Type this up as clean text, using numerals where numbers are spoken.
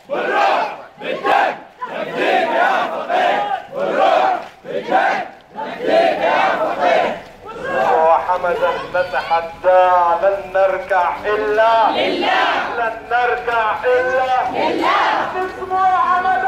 بالروح بالدم نفديك يا فقيه، بالروح بالدم نفديك يا فقيه. وحمدا نتحدى لن نركع إلا لله، لن نركع إلا لله. اسمه حمد